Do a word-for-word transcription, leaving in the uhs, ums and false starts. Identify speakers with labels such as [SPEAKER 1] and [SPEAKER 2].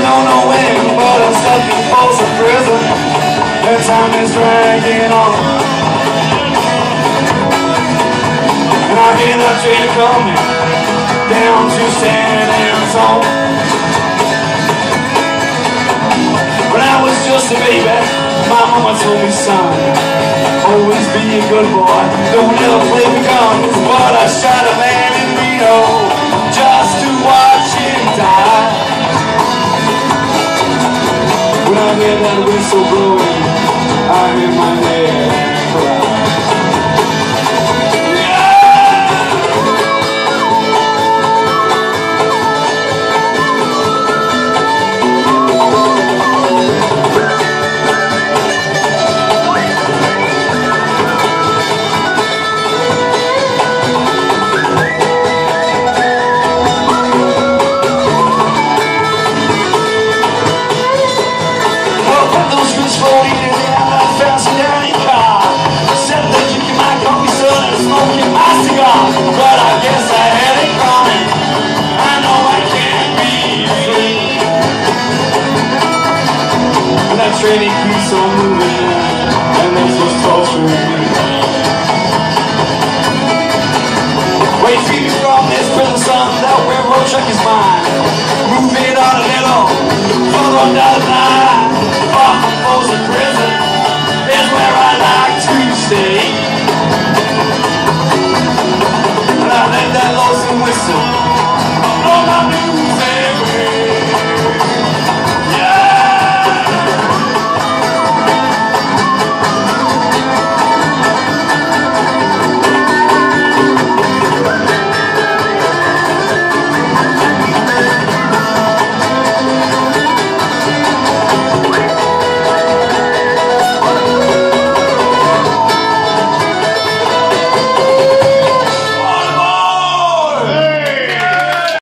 [SPEAKER 1] don't know when, but I'm stuck in Folsom Prison, and time is dragging on. And I hear that train coming down to San Antonio. When I was just a baby, my mama told me, son, always be a good boy, don't ever play with guns. But I shot a man in Reno just to watch him die. When I hear that whistle blowing, I hear my head cry. But I guess I had it coming. I know I can't be free. And that train it keeps on moving, and that's what's torturing me. Wait, free me from this prison, son. That railroad track is mine. Move it on a little further on down.